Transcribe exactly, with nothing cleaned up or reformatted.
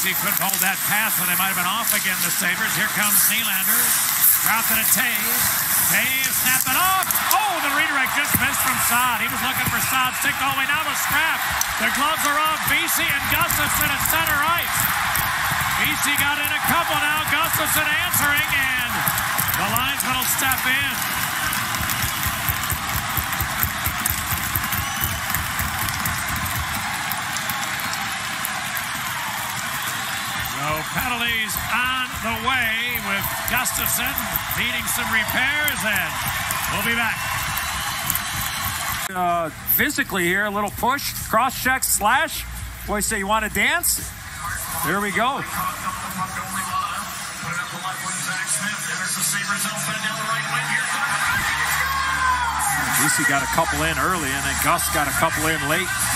Vesey couldn't hold that pass, but they might have been off again, the Sabres. Here comes Nylander. Dropped it at Taves. Taves snapped it off. Oh, the redirect just missed from Saad. He was looking for Saad. Stick all the way now to Scrap. The gloves are off. Vesey and Gustafsson at center ice. Vesey got in a couple now. Gustafsson answering, and the linesman will step in. So penalties on the way with Gustafsson needing some repairs, and we'll be back. Uh, physically here, a little push, cross check, slash. Boys say, you want to dance? There we go. Vesey got a couple in early, and then Gus got a couple in late.